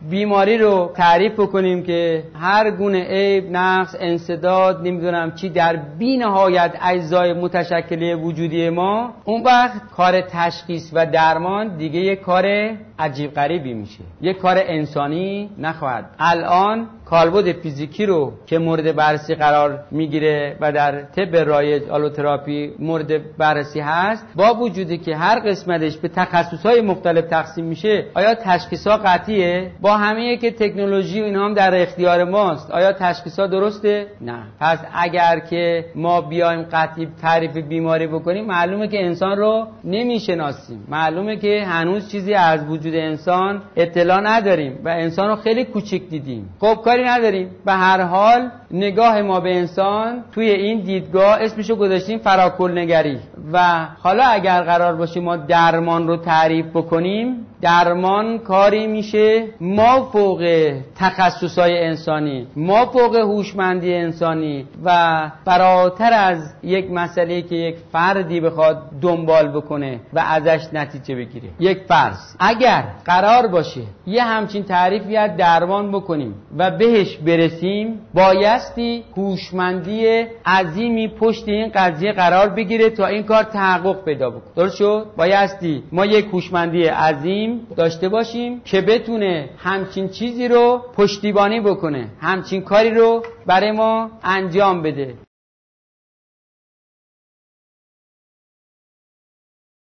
بیماری رو تعریف بکنیم که هر گونه عیب، نقص، انسداد، نمیدونم چی در بی‌نهایت اجزای متشکله وجودی ما، اون وقت کار تشخیص و درمان دیگه یک کار عجیب غریبی میشه، یک کار انسانی نخواهد. الان کالبد فیزیکی رو که مورد بررسی قرار میگیره و در طب رایج آلوتراپی مورد بررسی هست، با وجودی که هر قسمتش به تخصصهای مختلف تقسیم میشه، آیا تشخیصها قطعیه؟ با همه که تکنولوژی و اینها هم در اختیار ماست، آیا تشخیصها درسته؟ نه. پس اگر که ما بیایم قطعی تعریف بیماری بکنیم، معلومه که انسان رو نمیشناسیم، معلومه که هنوز چیزی از وجود انسان اطلاع نداریم و انسان رو خیلی کوچیک دیدیم. خب کاری نداریم، به هر حال نگاه ما به انسان توی این دیدگاه اسمشو گذاشتیم فراکل نگری. و حالا اگر قرار باشه ما درمان رو تعریف بکنیم، درمان کاری میشه ما فوق تخصصهای انسانی، ما فوق هوشمندی انسانی و فراتر از یک مسئله که یک فردی بخواد دنبال بکنه و ازش نتیجه بگیره. یک فرض، اگر قرار باشه یه همچین تعریفی از درمان بکنیم و بهش برسیم، بایستی هوشمندی عظیمی پشت این قضیه قرار بگیره تا این کار تحقق پیدا بکنه. درست شد؟ بایستی ما یک هوشمندی عظیم داشته باشیم که بتونه همچین چیزی رو پشتیبانی بکنه، همچین کاری رو برای ما انجام بده.